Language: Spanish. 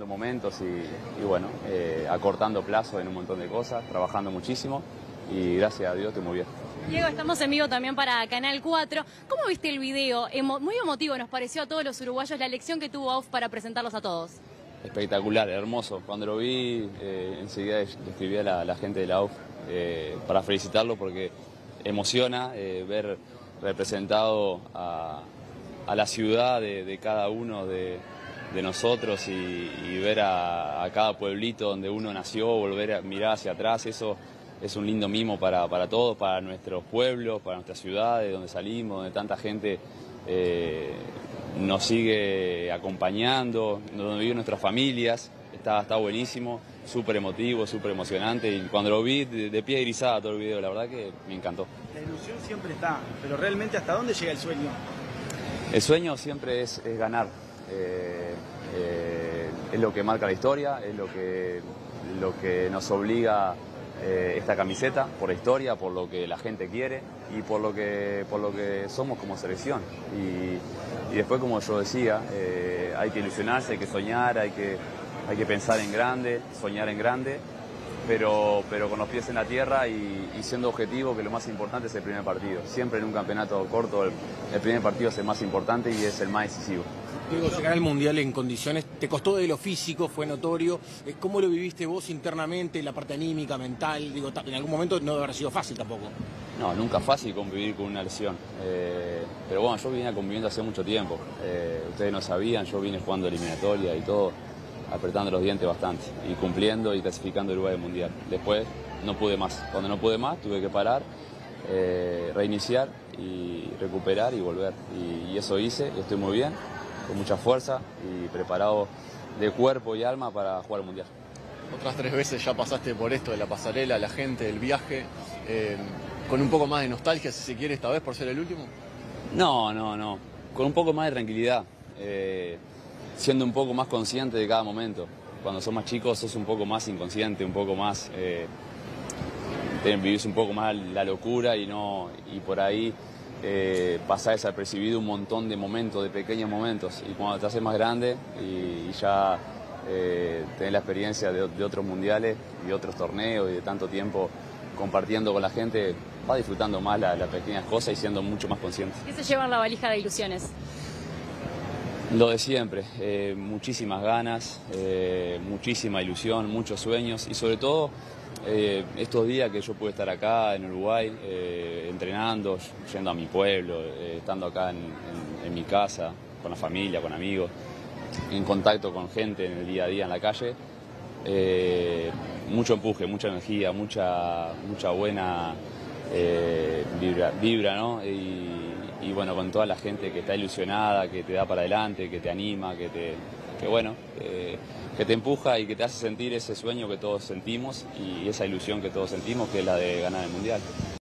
viviendo momentos y bueno, acortando plazos en un montón de cosas, trabajando muchísimo y gracias a Dios estoy muy bien. Diego, estamos en vivo también para Canal 4. ¿Cómo viste el video? Muy emotivo nos pareció a todos los uruguayos la lección que tuvo AUF para presentarlos a todos. Espectacular, hermoso. Cuando lo vi, enseguida le escribí a la gente de la AUF para felicitarlo porque emociona ver representado a la ciudad de cada uno de nosotros y ver a cada pueblito donde uno nació, volver a mirar hacia atrás. Eso es un lindo mimo para todos, para nuestros pueblos, para nuestras ciudades, donde salimos, donde tanta gente nos sigue acompañando, donde viven nuestras familias. Está buenísimo, súper emotivo, súper emocionante y cuando lo vi de pie erizada todo el video, la verdad que me encantó. La ilusión siempre está, pero realmente ¿hasta dónde llega el sueño? El sueño siempre es ganar, es lo que marca la historia, es lo que nos obliga esta camiseta, por la historia, por lo que la gente quiere y por lo que somos como selección. Y después, como yo decía, hay que ilusionarse, hay que soñar, hay que pensar en grande, soñar en grande, pero con los pies en la tierra y siendo objetivo que lo más importante es el primer partido. Siempre en un campeonato corto el primer partido es el más importante y es el más decisivo. Diego, llegar al Mundial en condiciones, te costó de lo físico, fue notorio. ¿Cómo lo viviste vos internamente, la parte anímica, mental? Digo, en algún momento no debe haber sido fácil tampoco. No, nunca es fácil convivir con una lesión. Pero bueno, yo vine conviviendo hace mucho tiempo. Ustedes no sabían, yo vine jugando eliminatoria y todo, apretando los dientes bastante y cumpliendo y clasificando el Uruguay al Mundial. Después no pude más. Cuando no pude más tuve que parar, reiniciar y recuperar y volver. Y eso hice y estoy muy bien, con mucha fuerza y preparado de cuerpo y alma para jugar al Mundial. Otras 3 veces ya pasaste por esto de la pasarela, la gente, el viaje, con un poco más de nostalgia, si se quiere, esta vez por ser el último. No. Con un poco más de tranquilidad, siendo un poco más consciente de cada momento. Cuando sos más chicos sos un poco más inconsciente, un poco más... vivís un poco más la locura y por ahí pasás desapercibido un montón de momentos, de pequeños momentos. Y cuando te haces más grande y ya tenés la experiencia de otros mundiales y otros torneos y de tanto tiempo compartiendo con la gente, vas disfrutando más las pequeñas cosas y siendo mucho más consciente. ¿Qué se lleva en la valija de ilusiones? Lo de siempre, muchísimas ganas, muchísima ilusión, muchos sueños y sobre todo estos días que yo pude estar acá en Uruguay, entrenando, yendo a mi pueblo, estando acá en mi casa, con la familia, con amigos, en contacto con gente en el día a día en la calle, mucho empuje, mucha energía, mucha buena vibra, ¿no? Y bueno, con toda la gente que está ilusionada, que te da para adelante, que te anima, que te empuja y que te hace sentir ese sueño que todos sentimos y esa ilusión que todos sentimos, que es la de ganar el Mundial.